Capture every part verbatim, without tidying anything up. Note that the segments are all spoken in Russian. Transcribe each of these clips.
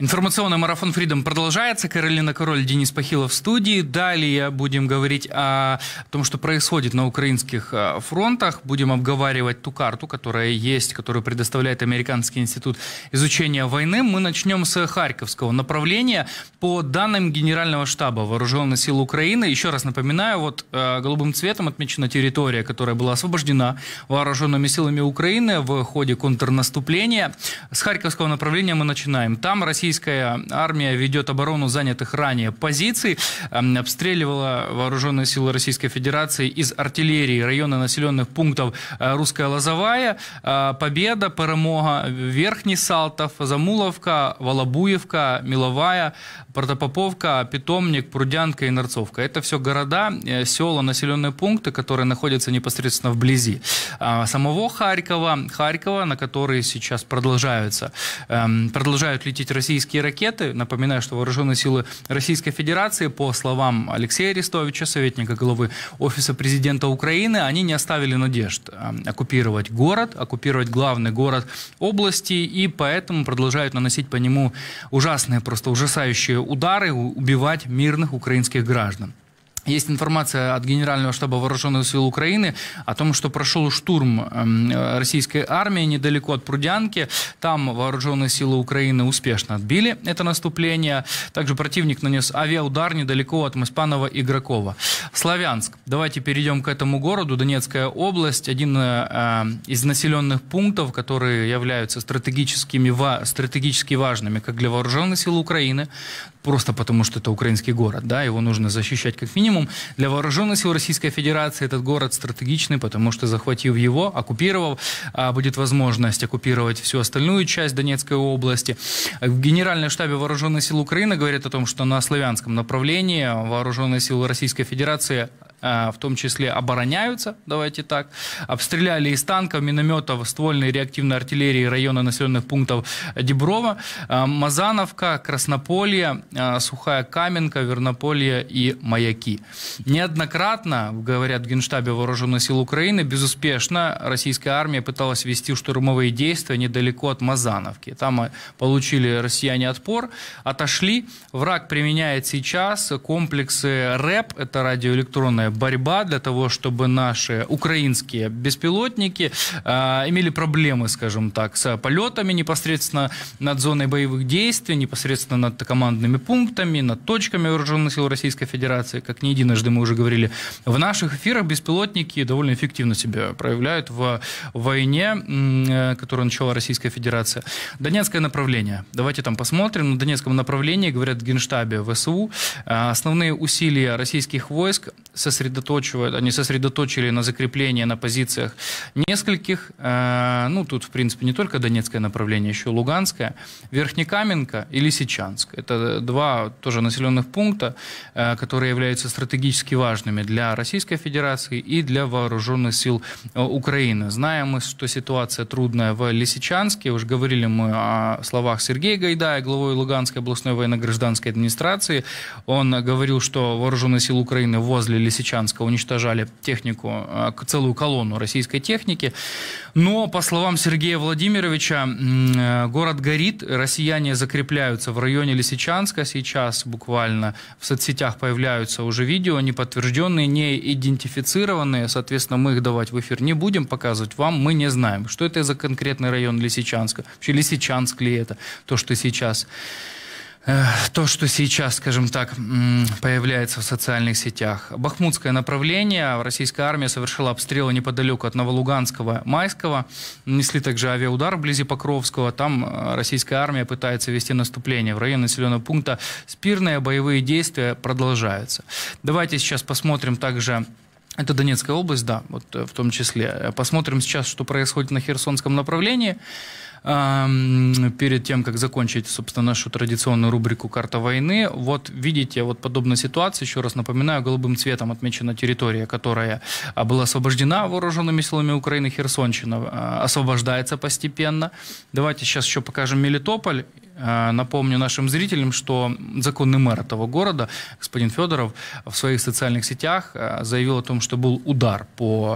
Информационный марафон Freedom продолжается. Каролина Король, Денис Пахилов в студии. Далее будем говорить о том, что происходит на украинских фронтах. Будем обговаривать ту карту, которая есть, которую предоставляет Американский институт изучения войны. Мы начнем с Харьковского направления. По данным Генерального штаба Вооруженных сил Украины, еще раз напоминаю, вот голубым цветом отмечена территория, которая была освобождена вооруженными силами Украины в ходе контрнаступления. С Харьковского направления мы начинаем. Там Россия Российская армия ведет оборону занятых ранее позиций, обстреливала вооруженные силы Российской Федерации из артиллерии районы населенных пунктов Русская Лозовая, Победа, Перемога, Верхний Салтов, Замуловка, Волобуевка, Миловая, Протопоповка, Питомник, Прудянка и Нарцовка. Это все города, села, населенные пункты, которые находятся непосредственно вблизи самого Харькова, Харькова, на которые сейчас продолжаются, продолжают лететь российские ракеты. Напоминаю, что вооруженные силы Российской Федерации, по словам Алексея Арестовича, советника главы Офиса президента Украины, они не оставили надежд оккупировать город, оккупировать главный город области, и поэтому продолжают наносить по нему ужасные, просто ужасающие удары, убивать мирных украинских граждан. Есть информация от Генерального штаба Вооруженных сил Украины о том, что прошел штурм российской армии недалеко от Прудянки. Там вооруженные силы Украины успешно отбили это наступление. Также противник нанес авиаудар недалеко от Моспанова и Игрокова. Славянск. Давайте перейдем к этому городу. Донецкая область. Один э, из населенных пунктов, которые являются стратегическими, стратегически важными как для вооруженных сил Украины, просто потому что это украинский город, да, его нужно защищать как минимум. Для вооруженных сил Российской Федерации этот город стратегичный, потому что, захватив его, оккупировав, будет возможность оккупировать всю остальную часть Донецкой области. В Генеральном штабе Вооруженных сил Украины говорят о том, что на славянском направлении вооруженные силы Российской Федерации в том числе обороняются, давайте так, обстреляли из танков, минометов, ствольной реактивной артиллерии района населенных пунктов Деброва, Мазановка, Краснополье, Сухая Каменка, Вернополье и Маяки. Неоднократно, говорят в Генштабе Вооруженных сил Украины, безуспешно российская армия пыталась вести штурмовые действия недалеко от Мазановки. Там получили россияне отпор, отошли. Враг применяет сейчас комплексы РЭП, это радиоэлектронная борьба, для того, чтобы наши украинские беспилотники э, имели проблемы, скажем так, с полетами непосредственно над зоной боевых действий, непосредственно над командными пунктами, над точками вооруженных сил Российской Федерации. Как не единожды мы уже говорили в наших эфирах, беспилотники довольно эффективно себя проявляют в войне, э, которую начала Российская Федерация. Донецкое направление. Давайте там посмотрим. На Донецком направлении, говорят в Генштабе ВСУ, э, основные усилия российских войск сосредоточены Сосредоточивают, они сосредоточили на закреплении на позициях нескольких, э, ну тут в принципе не только Донецкое направление, еще Луганское, Верхнекаменка и Лисичанск. Это два тоже населенных пункта, э, которые являются стратегически важными для Российской Федерации и для вооруженных сил Украины. Знаем мы, что ситуация трудная в Лисичанске, уже говорили мы о словах Сергея Гайдая, главой Луганской областной военно-гражданской администрации. Он говорил, что вооруженные силы Украины возле Лисичанска уничтожали технику, целую колонну российской техники. Но, по словам Сергея Владимировича, город горит, россияне закрепляются в районе Лисичанска. Сейчас буквально в соцсетях появляются уже видео, неподтвержденные, не идентифицированные. Соответственно, мы их давать в эфир не будем показывать вам. Мы не знаем, что это за конкретный район Лисичанска. Вообще, Лисичанск ли это, то, что сейчас... То, что сейчас, скажем так, появляется в социальных сетях. Бахмутское направление. Российская армия совершила обстрелы неподалеку от Новолуганского, Майского. Нанесли также авиаудар вблизи Покровского. Там российская армия пытается вести наступление. В районе населенного пункта Спирное боевые действия продолжаются. Давайте сейчас посмотрим также... Это Донецкая область, да, вот в том числе. Посмотрим сейчас, что происходит на Херсонском направлении. Перед тем, как закончить, собственно, нашу традиционную рубрику «Карта войны». Вот видите, вот подобная ситуация, еще раз напоминаю, голубым цветом отмечена территория, которая была освобождена вооруженными силами Украины, Херсонщина освобождается постепенно. Давайте сейчас еще покажем Мелитополь. Напомню нашим зрителям, что законный мэр этого города, господин Федоров, в своих социальных сетях заявил о том, что был удар по,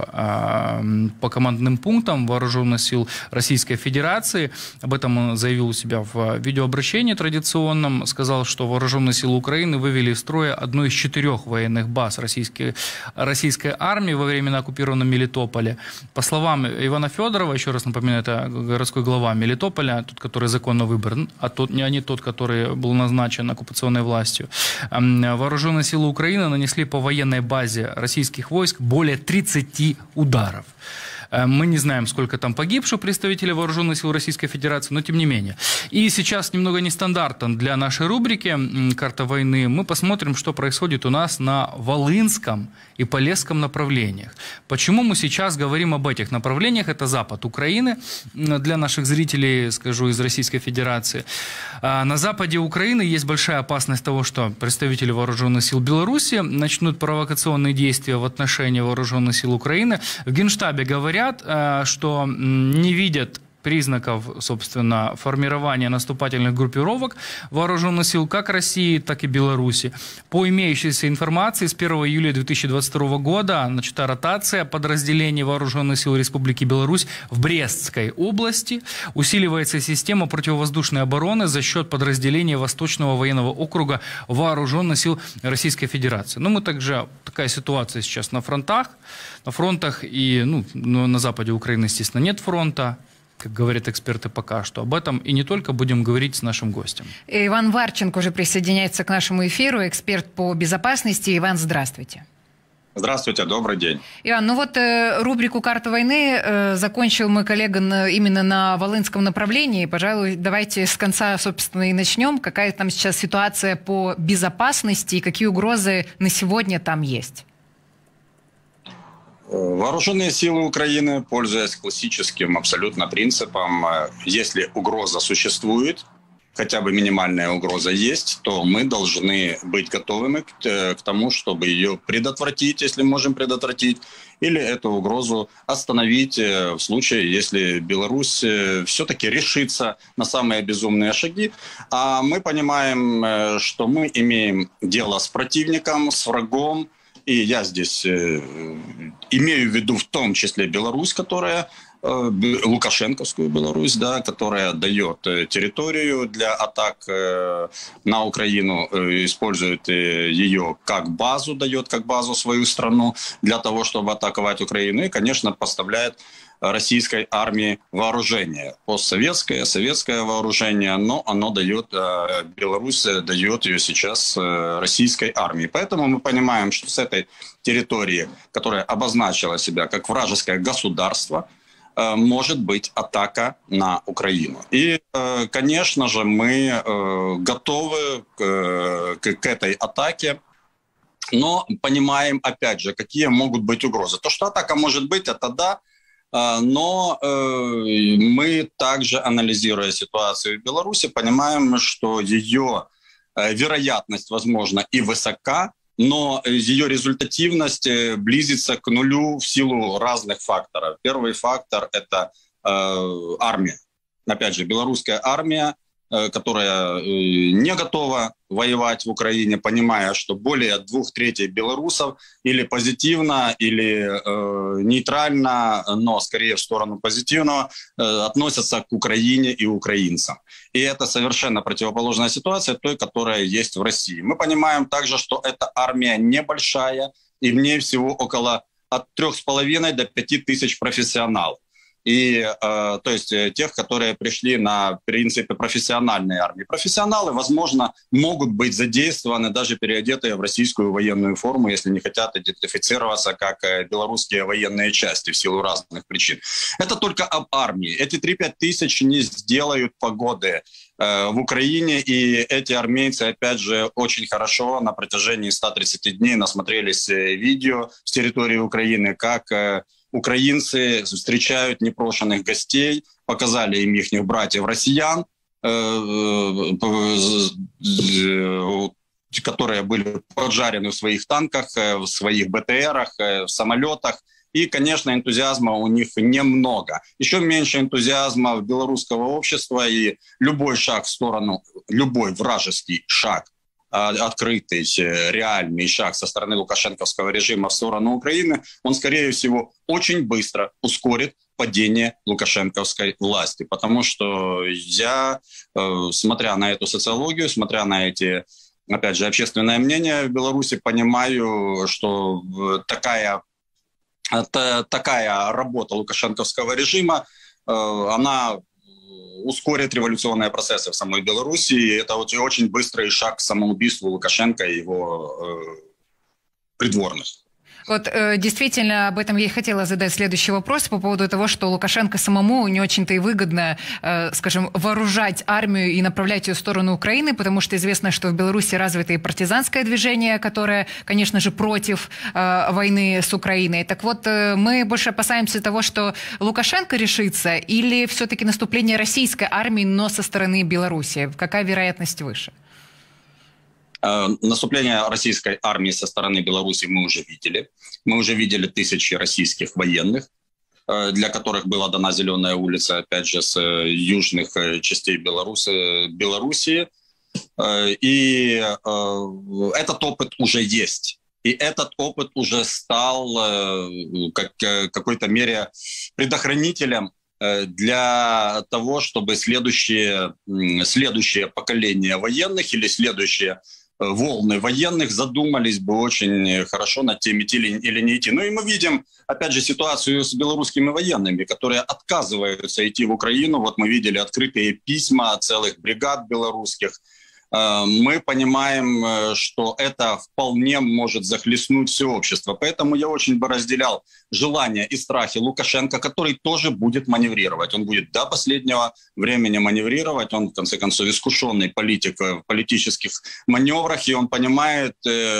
по командным пунктам вооруженных сил Российской Федерации. Об этом он заявил у себя в видеообращении традиционном. Сказал, что вооруженные силы Украины вывели из строя одну из четырех военных баз российской, российской армии во времена оккупированного Мелитополя. По словам Ивана Федорова, еще раз напоминаю, это городской глава Мелитополя, тот, который законно выбран, а тот, а не тот, который был назначен оккупационной властью. Вооруженные силы Украины нанесли по военной базе российских войск более тридцати ударов. Мы не знаем, сколько там погибших представителей вооруженных сил Российской Федерации, но тем не менее. И сейчас немного нестандартно для нашей рубрики «Карта войны». Мы посмотрим, что происходит у нас на Волынском и Полесском направлениях. Почему мы сейчас говорим об этих направлениях? Это запад Украины. Для наших зрителей, скажу, из Российской Федерации. На западе Украины есть большая опасность того, что представители вооруженных сил Беларуси начнут провокационные действия в отношении вооруженных сил Украины. В Генштабе говорят, что не видят признаков, собственно, формирования наступательных группировок вооруженных сил как России, так и Беларуси. По имеющейся информации, с первого июля две тысячи двадцать второго года начата ротация подразделений вооруженных сил Республики Беларусь в Брестской области. Усиливается система противовоздушной обороны за счет подразделений Восточного военного округа вооруженных сил Российской Федерации. Ну, мы также, такая ситуация сейчас на фронтах. На фронтах и, ну, на западе Украины, естественно, нет фронта, как говорят эксперты пока что. Об этом и не только будем говорить с нашим гостем. Иван Варченко уже присоединяется к нашему эфиру, эксперт по безопасности. Иван, здравствуйте. Здравствуйте, добрый день. Иван, ну вот э, рубрику «Карта войны» э, закончил мой коллега на, именно на Волынском направлении. Пожалуй, давайте с конца, собственно, и начнем. Какая там сейчас ситуация по безопасности и какие угрозы на сегодня там есть? Вооруженные силы Украины, пользуясь классическим абсолютно принципом, если угроза существует, хотя бы минимальная угроза есть, то мы должны быть готовыми к, к тому, чтобы ее предотвратить, если можем предотвратить, или эту угрозу остановить в случае, если Беларусь все-таки решится на самые безумные шаги. А мы понимаем, что мы имеем дело с противником, с врагом, и я здесь э, имею в виду в том числе Беларусь, которая, э, Лукашенковскую Беларусь, да, которая дает территорию для атак э, на Украину, э, использует э, ее как базу, дает как базу свою страну для того, чтобы атаковать Украину. И, конечно, поставляет российской армии вооружение. Постсоветское, советское вооружение, но оно дает, Беларусь дает ее сейчас российской армии. Поэтому мы понимаем, что с этой территории, которая обозначила себя как вражеское государство, может быть атака на Украину. И, конечно же, мы готовы к, к этой атаке, но понимаем, опять же, какие могут быть угрозы. То, что атака может быть, это да, но э, мы также, анализируя ситуацию в Беларуси, понимаем, что ее э, вероятность, возможно, и высока, но ее результативность близится к нулю в силу разных факторов. Первый фактор – это э, армия. Опять же, белорусская армия, э, которая э, не готова воевать в Украине, понимая, что более двух третей белорусов или позитивно, или э, нейтрально, но скорее в сторону позитивного, э, относятся к Украине и украинцам. И это совершенно противоположная ситуация той, которая есть в России. Мы понимаем также, что эта армия небольшая, и в ней всего около от трех с половиной до пяти тысяч профессионалов. И, э, то есть, тех, которые пришли на принципе профессиональной армии. Профессионалы, возможно, могут быть задействованы, даже переодетые в российскую военную форму, если не хотят идентифицироваться как белорусские военные части в силу разных причин. Это только об армии. Эти три-пять тысяч не сделают погоды э, в Украине, и эти армейцы, опять же, очень хорошо на протяжении ста тридцати дней насмотрелись видео с территории Украины, как э, украинцы встречают непрошенных гостей, показали им их братьев-россиян, которые были поджарены в своих танках, в своих БТРах, в самолетах, И, конечно, энтузиазма у них немного. Еще меньше энтузиазма в белорусского общества, и любой шаг в сторону, любой вражеский шаг, открытый, реальный шаг со стороны лукашенковского режима в сторону Украины, он, скорее всего, очень быстро ускорит падение лукашенковской власти. Потому что я, смотря на эту социологию, смотря на эти, опять же, общественное мнение в Беларуси, понимаю, что такая, такая работа лукашенковского режима, она ускорит революционные процессы в самой Беларуси. И это очень быстрый шаг к самоубийству Лукашенко и его э, придворных. Вот э, действительно об этом я и хотела задать следующий вопрос по поводу того, что Лукашенко самому не очень-то и выгодно, э, скажем, вооружать армию и направлять ее в сторону Украины, потому что известно, что в Беларуси развито и партизанское движение, которое, конечно же, против э, войны с Украиной. Так вот, э, мы больше опасаемся того, что Лукашенко решится, или все-таки наступление российской армии, но со стороны Беларуси? Какая вероятность выше? Наступление российской армии со стороны Беларуси мы уже видели. Мы уже видели тысячи российских военных, для которых была дана зеленая улица, опять же, с южных частей Беларуси. Белоруссии. И этот опыт уже есть. И этот опыт уже стал как, в какой-то мере предохранителем для того, чтобы следующее, следующее поколение военных или следующие волны военных задумались бы очень хорошо над тем, идти или не идти. Ну и мы видим, опять же, ситуацию с белорусскими военными, которые отказываются идти в Украину. Вот мы видели открытые письма целых бригад белорусских. Мы понимаем, что это вполне может захлестнуть все общество. Поэтому я очень бы разделял желания и страхи Лукашенко, который тоже будет маневрировать. Он будет до последнего времени маневрировать. Он, в конце концов, искушенный политик в политических маневрах. И он понимает,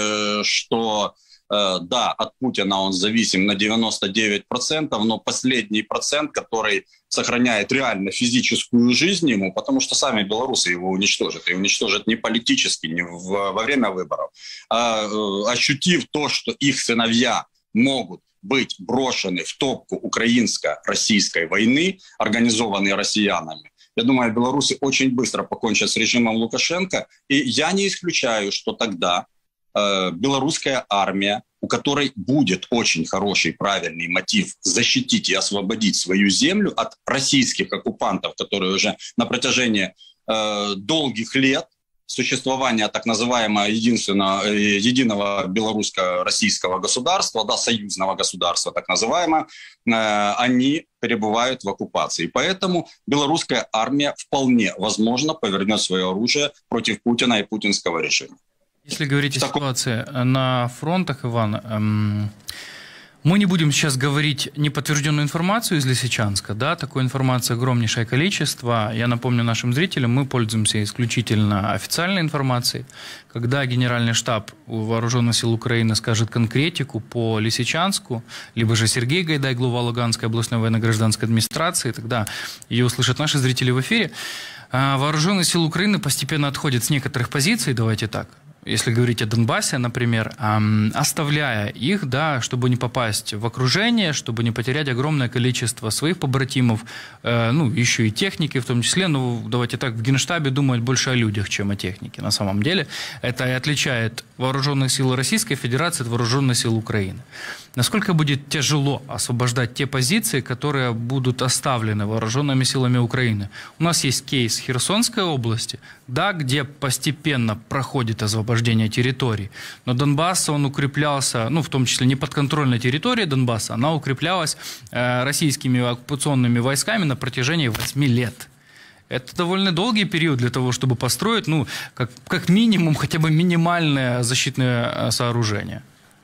что да, от Путина он зависим на девяносто девять процентов, но последний процент, который сохраняет реально физическую жизнь ему, потому что сами белорусы его уничтожат. И уничтожат не политически, не в, во время выборов, а ощутив то, что их сыновья могут быть брошены в топку украинско-российской войны, организованной россиянами. Я думаю, белорусы очень быстро покончат с режимом Лукашенко. И я не исключаю, что тогда э, белорусская армия, у которой будет очень хороший, правильный мотив защитить и освободить свою землю от российских оккупантов, которые уже на протяжении э, долгих лет существования так называемого единственного, единого белорусско-российского государства, да, союзного государства так называемого, э, они перебывают в оккупации. Поэтому белорусская армия вполне возможно повернет свое оружие против Путина и путинского режима. Если говорить о ситуации на фронтах, Иван, эм, мы не будем сейчас говорить неподтвержденную информацию из Лисичанска, да, такой информации огромнейшее количество. Я напомню нашим зрителям, мы пользуемся исключительно официальной информацией. Когда Генеральный штаб Вооруженных сил Украины скажет конкретику по Лисичанску, либо же Сергей Гайдай, глава Луганской областной военно-гражданской администрации, тогда ее услышат наши зрители в эфире. Вооруженные силы Украины постепенно отходят с некоторых позиций, давайте так, если говорить о Донбассе, например, оставляя их, да, чтобы не попасть в окружение, чтобы не потерять огромное количество своих побратимов, ну, еще и техники в том числе. Ну, давайте так, в Генштабе думают больше о людях, чем о технике на самом деле. Это и отличает вооруженные силы Российской Федерации от вооруженных сил Украины. Насколько будет тяжело освобождать те позиции, которые будут оставлены вооруженными силами Украины? У нас есть кейс Херсонской области, да, где постепенно проходит освобождение территорий, но Донбасс, он укреплялся, ну, в том числе не подконтрольной территории Донбасса, она укреплялась э, российскими оккупационными войсками на протяжении восьми лет. Это довольно долгий период для того, чтобы построить, ну, как, как минимум, хотя бы минимальное защитное сооружение.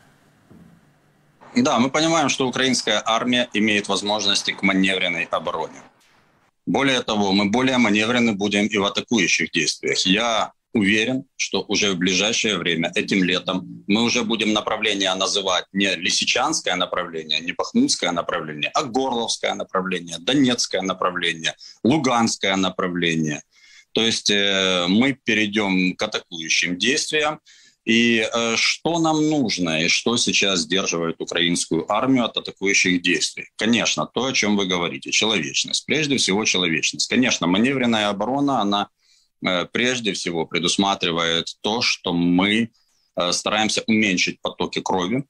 Да, мы понимаем, что украинская армия имеет возможности к маневренной обороне. Более того, мы более маневренны будем и в атакующих действиях. Я уверен, что уже в ближайшее время, этим летом, мы уже будем направление называть не Лисичанское направление, не Бахмутское направление, а Горловское направление, Донецкое направление, Луганское направление. То есть э, мы перейдем к атакующим действиям. И э, что нам нужно, и что сейчас сдерживает украинскую армию от атакующих действий? Конечно, то, о чем вы говорите, человечность. Прежде всего, человечность. Конечно, маневренная оборона, она э, прежде всего предусматривает то, что мы э, стараемся уменьшить потоки крови,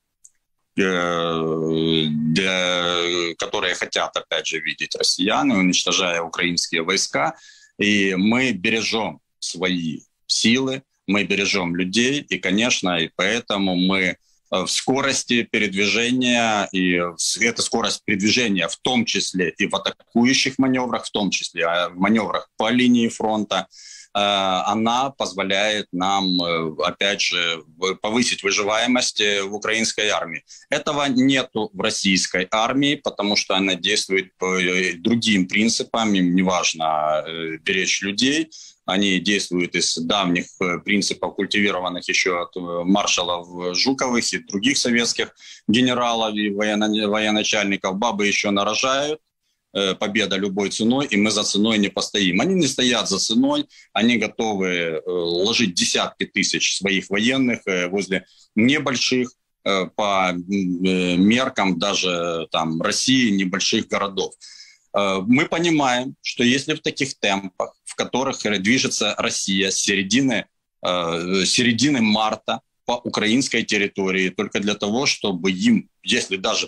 э, для, которые хотят, опять же, видеть россияне, уничтожая украинские войска. И мы бережем свои силы, мы бережем людей, и, конечно, и поэтому мы в скорости передвижения, и эта скорость передвижения в том числе и в атакующих маневрах, в том числе в маневрах по линии фронта, она позволяет нам, опять же, повысить выживаемость в украинской армии. Этого нету в российской армии, потому что она действует по другим принципам, им не важно беречь людей. Они действуют из давних принципов, культивированных еще от маршалов Жуковых и других советских генералов и военно- военачальников. Бабы еще нарожают. Победа любой ценой, и мы за ценой не постоим. Они не стоят за ценой, они готовы ложить десятки тысяч своих военных возле небольших, по меркам даже там России, небольших городов. Мы понимаем, что если в таких темпах, в которых движется Россия с середины, с середины марта по украинской территории, только для того, чтобы им, если даже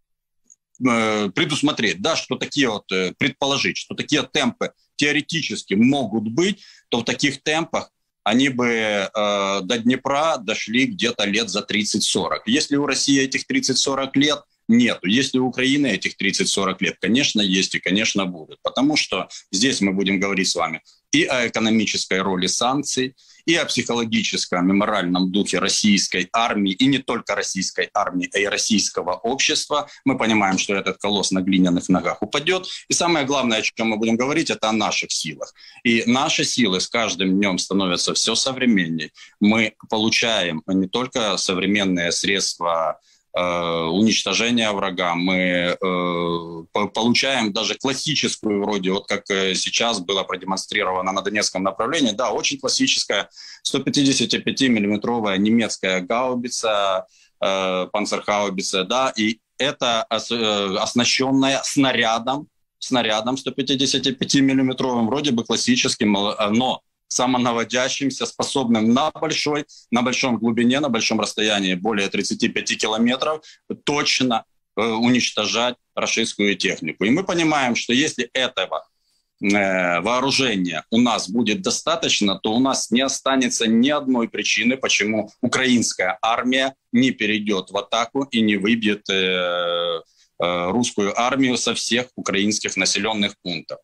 предусмотреть, да, что такие вот, предположить, что такие темпы теоретически могут быть, то в таких темпах они бы э, до Днепра дошли где-то лет за тридцать-сорок. Если у России этих тридцать-сорок лет, нету. Если у Украины этих тридцать-сорок лет, конечно, есть и, конечно, будут. Потому что здесь мы будем говорить с вами и о экономической роли санкций, и о психологическом и моральном духе российской армии, и не только российской армии, а и российского общества. Мы понимаем, что этот колосс на глиняных ногах упадет. И самое главное, о чем мы будем говорить, это о наших силах. И наши силы с каждым днем становятся все современнее. Мы получаем не только современные средства уничтожения врага, мы э, получаем даже классическую, вроде вот как сейчас было продемонстрировано на Донецком направлении, да, очень классическая сто пятидесятипятимиллиметровая немецкая гаубица, э, панцергаубица, да, и это ос, э, оснащенная снарядом, снарядом сто пятидесятипятимиллиметровым, вроде бы классическим, но самонаводящимся, способным на большой, на большом глубине, на большом расстоянии, более тридцати пяти километров, точно э, уничтожать рашистскую технику. И мы понимаем, что если этого э, вооружения у нас будет достаточно, то у нас не останется ни одной причины, почему украинская армия не перейдет в атаку и не выбьет э, э, русскую армию со всех украинских населенных пунктов.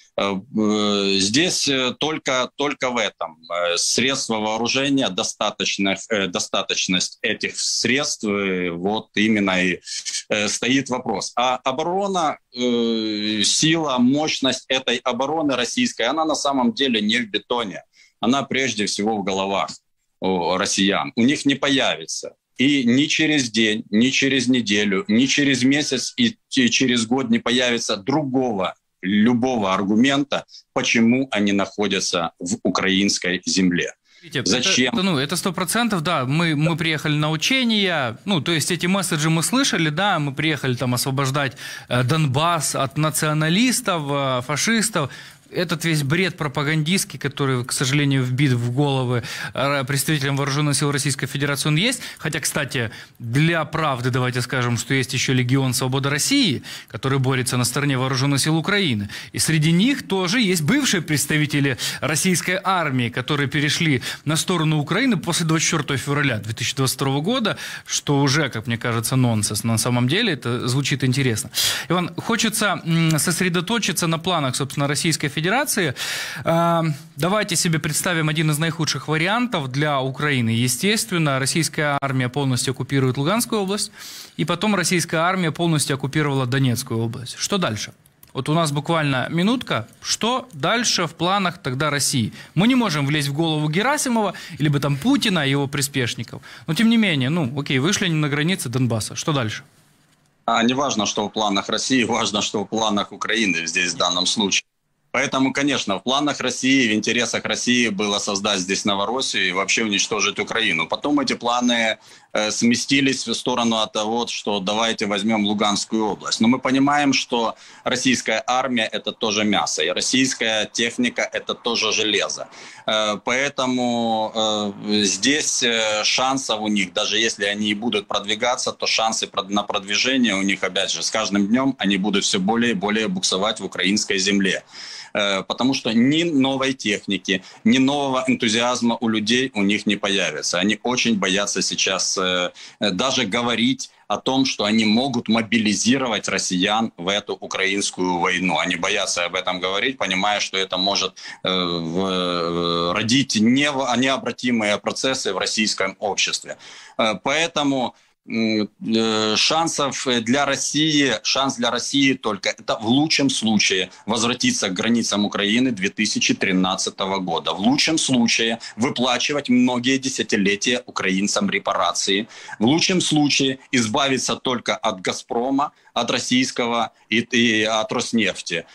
Здесь только, только в этом. Средства вооружения, достаточность, достаточность этих средств, вот именно и стоит вопрос. А оборона, сила, мощность этой обороны российской, она на самом деле не в бетоне. Она прежде всего в головах россиян. У них не появится. И ни через день, ни через неделю, ни через месяц и через год не появится другого любого аргумента, почему они находятся в украинской земле. Зачем? Это, ну, это сто процентов, да, мы, мы приехали на учения, ну, то есть эти месседжи мы слышали, да, мы приехали там освобождать э, Донбасс от националистов, э, фашистов. Этот весь бред пропагандистский, который, к сожалению, вбит в головы представителям вооруженных сил Российской Федерации, он есть. Хотя, кстати, для правды давайте скажем, что есть еще Легион Свободы России, который борется на стороне вооруженных сил Украины. И среди них тоже есть бывшие представители российской армии, которые перешли на сторону Украины после двадцать четвёртого февраля две тысячи двадцать второго года, что уже, как мне кажется, нонсенс. На самом деле это звучит интересно. Иван, хочется сосредоточиться на планах, собственно, Российской Федерации. Федерации. Давайте себе представим один из наихудших вариантов для Украины. Естественно, российская армия полностью оккупирует Луганскую область, и потом российская армия полностью оккупировала Донецкую область. Что дальше? Вот у нас буквально минутка. Что дальше в планах тогда России? Мы не можем влезть в голову Герасимова, либо там Путина и его приспешников. Но тем не менее, ну окей, вышли они на границы Донбасса. Что дальше? А не важно, что в планах России, важно, что в планах Украины здесь в данном случае. Поэтому, конечно, в планах России, в интересах России было создать здесь Новороссию и вообще уничтожить Украину. Потом эти планы э, сместились в сторону от того, что давайте возьмем Луганскую область. Но мы понимаем, что российская армия – это тоже мясо, и российская техника – это тоже железо. Э, поэтому э, здесь э, шансов у них, даже если они и будут продвигаться, то шансы на продвижение у них, опять же, с каждым днем они будут все более и более буксовать в украинской земле. Потому что ни новой техники, ни нового энтузиазма у людей у них не появится. Они очень боятся сейчас даже говорить о том, что они могут мобилизировать россиян в эту украинскую войну. Они боятся об этом говорить, понимая, что это может родить необратимые процессы в российском обществе. Поэтому шансов для России, шанс для России только это в лучшем случае возвратиться к границам Украины две тысячи тринадцатого года. В лучшем случае выплачивать многие десятилетия украинцам репарации. В лучшем случае избавиться только от «Газпрома», от российского и, и от Роснефти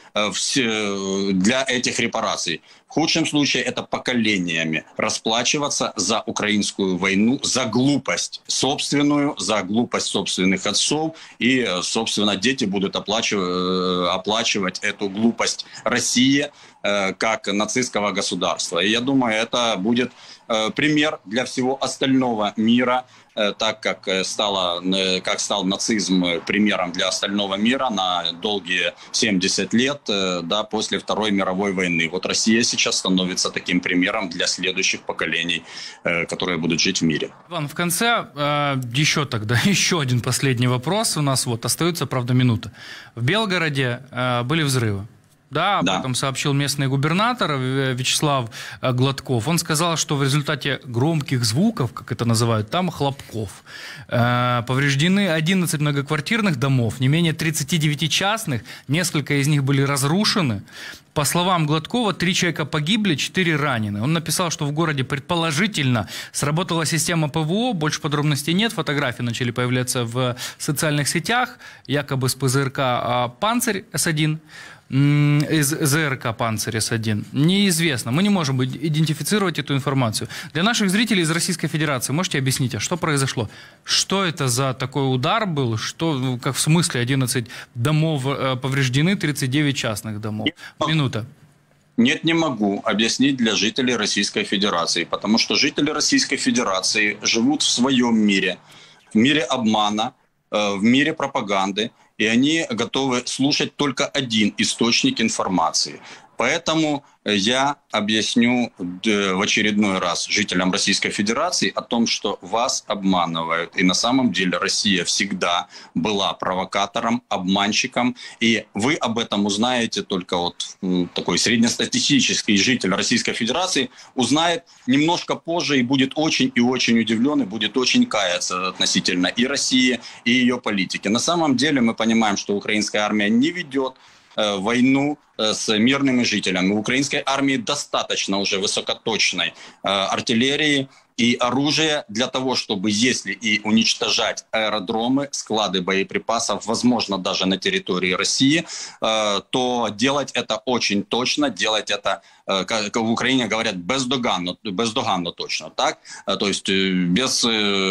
для этих репараций. В худшем случае это поколениями расплачиваться за украинскую войну, за глупость собственную, за глупость собственных отцов. И, собственно, дети будут оплачивать, оплачивать эту глупость России как нацистского государства. И я думаю, это будет пример для всего остального мира, так как, стало, как стал нацизм примером для остального мира на долгие семьдесят лет, да, после Второй мировой войны. Вот Россия сейчас становится таким примером для следующих поколений, которые будут жить в мире. Иван, в конце еще тогда, еще один последний вопрос. У нас вот остается, правда, минута. В Белгороде были взрывы. Да, об да. этом сообщил местный губернатор Вячеслав Гладков. Он сказал, что в результате громких звуков, как это называют, там хлопков, э, повреждены одиннадцать многоквартирных домов, не менее тридцати девяти частных, несколько из них были разрушены. По словам Гладкова, три человека погибли, четыре ранены. Он написал, что в городе предположительно сработала система ПВО, больше подробностей нет, фотографии начали появляться в социальных сетях, якобы с ПЗРК «Панцирь С один». Из ЗРК «Панцирь С один». Неизвестно. Мы не можем идентифицировать эту информацию. Для наших зрителей из Российской Федерации можете объяснить, а что произошло? Что это за такой удар был? Что, как в смысле одиннадцать домов повреждены, тридцать девять частных домов? Минута. Нет, не могу объяснить для жителей Российской Федерации, потому что жители Российской Федерации живут в своем мире, в мире обмана, в мире пропаганды, и они готовы слушать только один источник информации. Поэтому я объясню в очередной раз жителям Российской Федерации о том, что вас обманывают. И на самом деле Россия всегда была провокатором, обманщиком. И вы об этом узнаете только вот такой среднестатистический житель Российской Федерации узнает немножко позже и будет очень и очень удивлен, и будет очень каяться относительно и России, и ее политики. На самом деле мы понимаем, что украинская армия не ведет войну с мирными жителями. У украинской армии достаточно уже высокоточной артиллерии и оружия для того, чтобы, если и уничтожать аэродромы, склады боеприпасов, возможно, даже на территории России, то делать это очень точно, делать это, как в Украине говорят, бездоганно, бездоганно точно, так? То есть без,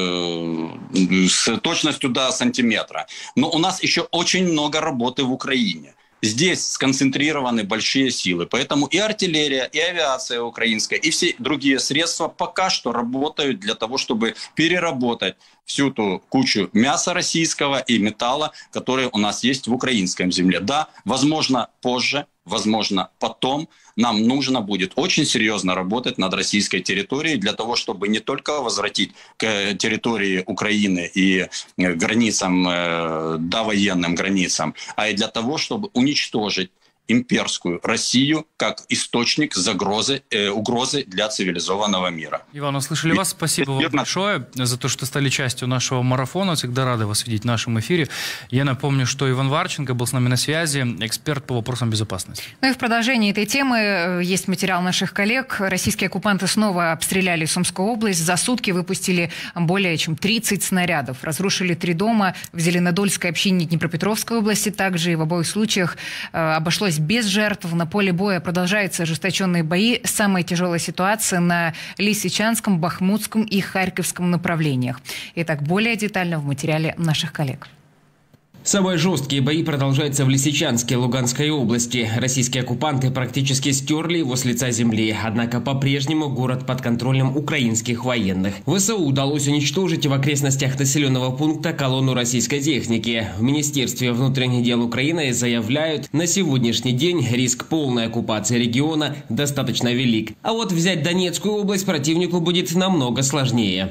с точностью до сантиметра. Но у нас еще очень много работы в Украине. Здесь сконцентрированы большие силы, поэтому и артиллерия, и авиация украинская, и все другие средства пока что работают для того, чтобы переработать всю ту кучу мяса российского и металла, которые у нас есть в украинском земле. Да, возможно, позже, возможно, потом нам нужно будет очень серьезно работать над российской территорией для того, чтобы не только возвратить к территории Украины и границам, довоенным границам, а и для того, чтобы уничтожить имперскую Россию как источник загрозы, э, угрозы для цивилизованного мира. Иван, услышали вас. Спасибо вам большое за то, что стали частью нашего марафона. Всегда рады вас видеть в нашем эфире. Я напомню, что Иван Варченко был с нами на связи, эксперт по вопросам безопасности. Ну и в продолжении этой темы есть материал наших коллег. Российские оккупанты снова обстреляли Сумскую область. За сутки выпустили более чем тридцать снарядов. Разрушили три дома в Зеленодольской общине Днепропетровской области. Также и в обоих случаях обошлось обошлось без жертв. На поле боя продолжаются ожесточенные бои. Самая тяжелая ситуация на Лисичанском, Бахмутском и Харьковском направлениях. Итак, более детально в материале наших коллег. Самые жесткие бои продолжаются в Лисичанске, Луганской области. Российские оккупанты практически стерли его с лица земли. Однако по-прежнему город под контролем украинских военных. ВСУ удалось уничтожить в окрестностях населенного пункта колонну российской техники. В Министерстве внутренних дел Украины заявляют, на сегодняшний день риск полной оккупации региона достаточно велик. А вот взять Донецкую область противнику будет намного сложнее.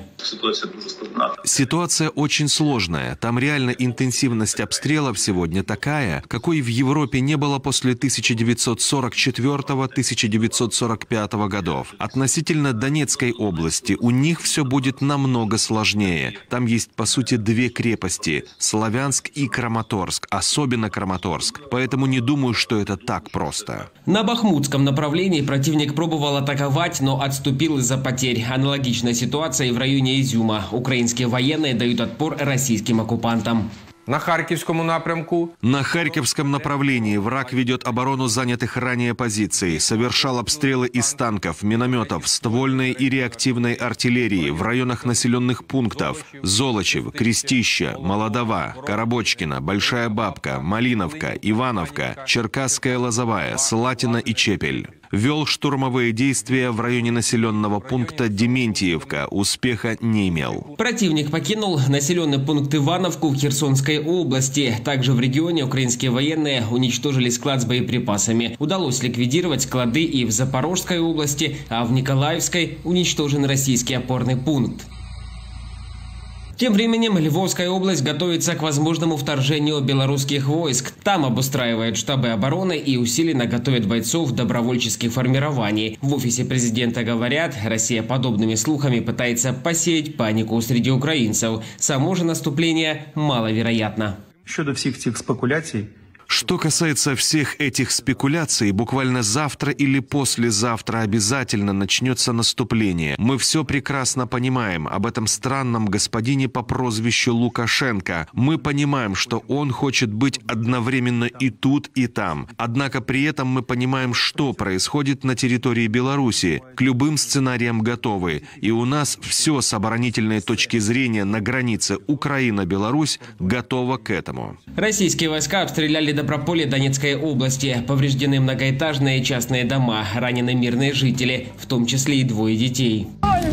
Ситуация очень сложная. Там реально интенсивность обстрелов сегодня такая, какой в Европе не было после тысяча девятьсот сорок четвёртого — тысяча девятьсот сорок пятого годов. Относительно Донецкой области у них все будет намного сложнее. Там есть, по сути, две крепости – Славянск и Краматорск, особенно Краматорск. Поэтому не думаю, что это так просто. На Бахмутском направлении противник пробовал атаковать, но отступил из-за потерь. Аналогичная ситуация и в районе Изюма. Украинские военные дают отпор российским оккупантам. На Харьковском напрямку. На Харьковском направлении враг ведет оборону занятых ранее позиций, совершал обстрелы из танков, минометов, ствольной и реактивной артиллерии в районах населенных пунктов Золочев, Крестища, Молодова, Коробочкина, Большая Бабка, Малиновка, Ивановка, Черкасская Лозовая, Слатина и Чепель. Вел штурмовые действия в районе населенного пункта Дементьевка. Успеха не имел. Противник покинул населенный пункт Ивановку в Херсонской области. Также в регионе украинские военные уничтожили склад с боеприпасами. Удалось ликвидировать склады и в Запорожской области, а в Николаевской уничтожен российский опорный пункт. Тем временем Львовская область готовится к возможному вторжению белорусских войск. Там обустраивают штабы обороны и усиленно готовят бойцов добровольческих формирований. В офисе президента говорят, Россия подобными слухами пытается посеять панику среди українців. Само же наступление маловероятно. Щодо всех этих спекуляций, Что касается всех этих спекуляций, буквально завтра или послезавтра обязательно начнется наступление. Мы все прекрасно понимаем об этом странном господине по прозвищу Лукашенко. Мы понимаем, что он хочет быть одновременно и тут, и там. Однако при этом мы понимаем, что происходит на территории Беларуси. К любым сценариям готовы. И у нас все с оборонительной точки зрения на границе Украина-Беларусь готово к этому. Российские войска обстреляли Доброполье Донецкой области. Повреждены многоэтажные частные дома, ранены мирные жители, в том числе и двое детей.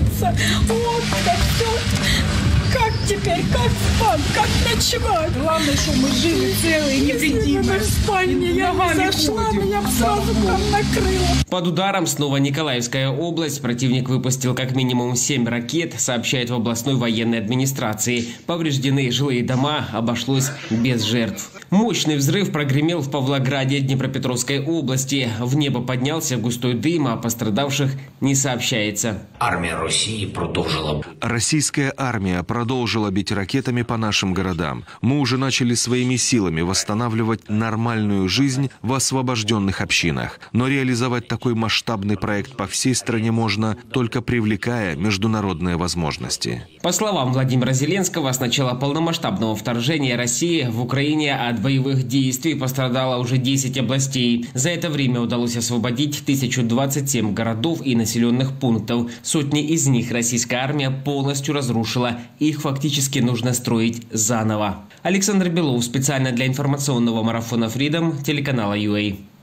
Вот как все. Как теперь, как спать, как ночевать? Главное, что мы живы, целые, невредимые. В спальне я не зашла, меня сразу там накрыло. Под ударом снова Николаевская область. Противник выпустил как минимум семь ракет, сообщает в областной военной администрации. Повреждены жилые дома, обошлось без жертв. Мощный взрыв прогремел в Павлограде Днепропетровской области. В небо поднялся густой дым, а пострадавших не сообщается. Армия России продолжила. Российская армия продолжила бить ракетами по нашим городам. Мы уже начали своими силами восстанавливать нормальную жизнь в освобожденных общинах. Но реализовать такой масштабный проект по всей стране можно, только привлекая международные возможности. По словам Владимира Зеленского, с начала полномасштабного вторжения России в Украине от боевых действий пострадало уже десять областей. За это время удалось освободить тысячу двадцать семь городов и населенных пунктов. Сотни из них российская армия полностью разрушила. Их фактически нужно строить заново. Александр Белов специально для информационного марафона Freedom, телеканала ю эй.